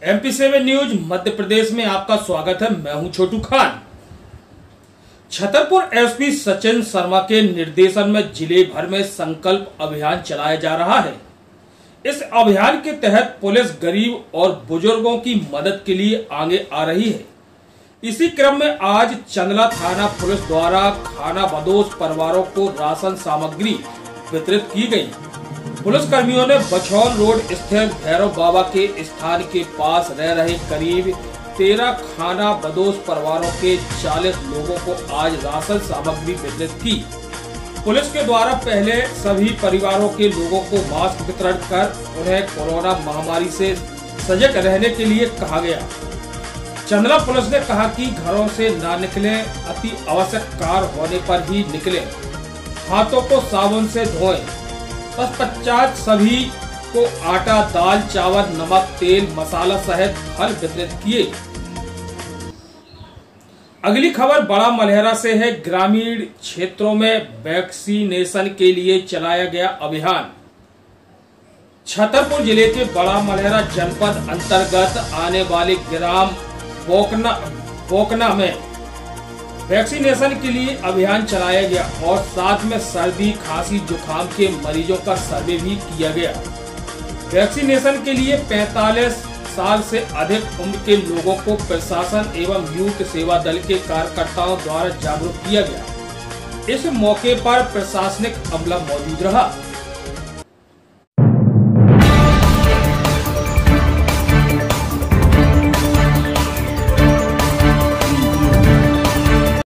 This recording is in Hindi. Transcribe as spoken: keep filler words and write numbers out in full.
MP seven news Madhya Pradesh में आपका स्वागत है। मैं हूं छोटू खान। छतरपुर एसपी सचिन शर्मा के निर्देशन में जिले भर में संकल्प अभियान चलाया जा रहा है। इस अभियान के तहत पुलिस गरीब और बुजुर्गों की मदद के लिए आगे आ रही है। इसी क्रम में आज चंदला थाना पुलिस द्वारा खाना बदोश परिवारों को राशन सामग्री वितरित की गई। पुलिस कर्मियों ने बछौल रोड स्थित भैरव बाबा के स्थान के पास रह रहे करीब तेरह खाना बदोश परिवारों के चालीस लोगों को आज राशन सामग्री वितरित की। पुलिस के द्वारा पहले सभी परिवारों के लोगों को मास्क वितरण कर उन्हें कोरोना महामारी से सजग रहने के लिए कहा गया। चंदला पुलिस ने कहा कि घरों से ना निकलें, अति आवश्यक कार्य होने पर ही निकलें, हाथों को साबुन से धोएं। तत्पश्चात सभी को आटा, दाल, चावल, नमक, तेल, मसाला सहित फल वितरित किए। अगली खबर बड़ा मलहरा से है। ग्रामीण क्षेत्रों में वैक्सीनेशन के लिए चलाया गया अभियान। छतरपुर जिले के बड़ा मलहरा जनपद अंतर्गत आने वाले ग्राम बोकना बोकना में वैक्सीनेशन के लिए अभियान चलाया गया और साथ में सर्दी, खांसी, जुकाम के मरीजों का सर्वे भी किया गया। वैक्सीनेशन के लिए पैंतालीस साल से अधिक उम्र के लोगों को प्रशासन एवं यूथ सेवा दल के कार्यकर्ताओं द्वारा जागरूक किया गया। इस मौके पर प्रशासनिक अमला मौजूद रहा।